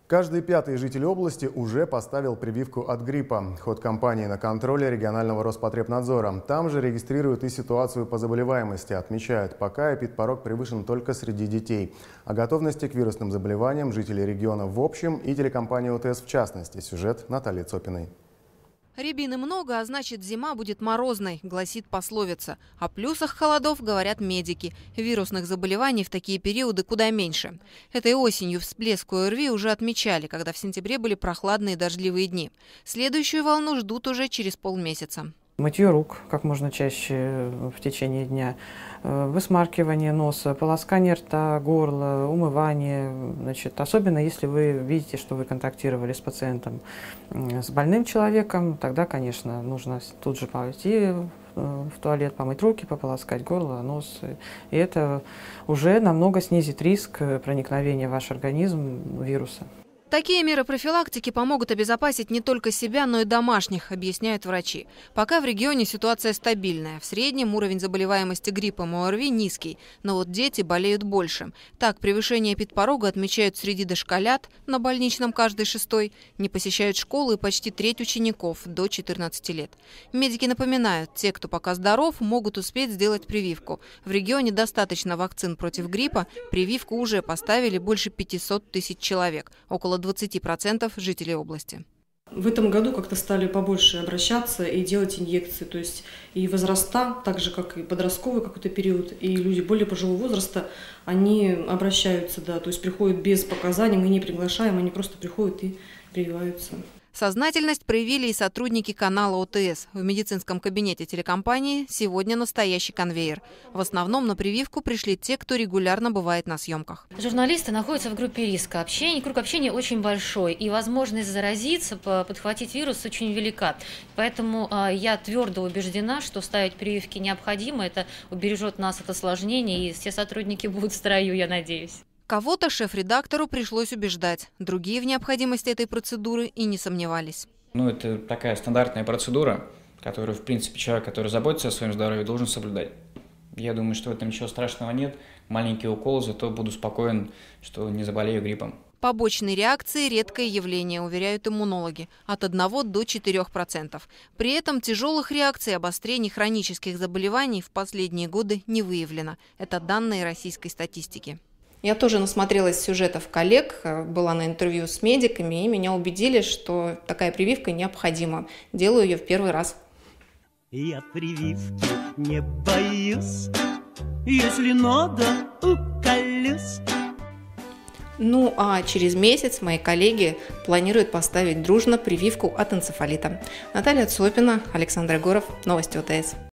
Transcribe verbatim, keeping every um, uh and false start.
Каждый пятый житель области уже поставил прививку от гриппа. Ход кампании на контроле регионального Роспотребнадзора. Там же регистрируют и ситуацию по заболеваемости. Отмечают, пока эпидпорог превышен только среди детей. О готовности к вирусным заболеваниям жителей региона в общем и телекомпании ОТС в частности. Сюжет Натальи Цопиной. Рябины много, а значит, зима будет морозной, гласит пословица. О плюсах холодов говорят медики. Вирусных заболеваний в такие периоды куда меньше. Этой осенью всплеск ОРВИ уже отмечали, когда в сентябре были прохладные дождливые дни. Следующую волну ждут уже через полмесяца. Мытье рук как можно чаще в течение дня, высмаркивание носа, полоскание рта, горла, умывание. Значит, особенно если вы видите, что вы контактировали с пациентом, с больным человеком, тогда, конечно, нужно тут же пойти в туалет, помыть руки, пополоскать горло, нос. И это уже намного снизит риск проникновения в ваш организм вируса. Такие меры профилактики помогут обезопасить не только себя, но и домашних, объясняют врачи. Пока в регионе ситуация стабильная. В среднем уровень заболеваемости гриппом и ОРВИ низкий, но вот дети болеют больше. Так, превышение эпидпорога отмечают среди дошколят, на больничном каждый шестой, не посещают школы почти треть учеников до четырнадцати лет. Медики напоминают, те, кто пока здоров, могут успеть сделать прививку. В регионе достаточно вакцин против гриппа, прививку уже поставили больше пятисот тысяч человек, около двадцати процентов жителей области. В этом году как-то стали побольше обращаться и делать инъекции. То есть и возраста, так же как и подростковый какой-то период, и люди более пожилого возраста, они обращаются, да, то есть приходят без показаний, мы не приглашаем, они просто приходят и прививаются. Сознательность проявили и сотрудники канала ОТС. В медицинском кабинете телекомпании сегодня настоящий конвейер. В основном на прививку пришли те, кто регулярно бывает на съемках. Журналисты находятся в группе риска. Общение, круг общения очень большой. И возможность заразиться, подхватить вирус очень велика. Поэтому э, я твердо убеждена, что ставить прививки необходимо. Это убережет нас от осложнений. И все сотрудники будут в строю, я надеюсь. Кого-то шеф-редактору пришлось убеждать. Другие в необходимости этой процедуры и не сомневались. Ну, это такая стандартная процедура, которую, в принципе, человек, который заботится о своем здоровье, должен соблюдать. Я думаю, что в этом ничего страшного нет. Маленький укол, зато буду спокоен, что не заболею гриппом. Побочные реакции – редкое явление, уверяют иммунологи, от одного до четырёх процентов. При этом тяжелых реакций, обострений хронических заболеваний в последние годы не выявлено. Это данные российской статистики. Я тоже насмотрелась сюжетов коллег, была на интервью с медиками, и меня убедили, что такая прививка необходима. Делаю ее в первый раз. Я прививки не боюсь, если надо, уколюсь. Ну а через месяц мои коллеги планируют поставить дружно прививку от энцефалита. Наталья Цопина, Александр Егоров, новости ОТС.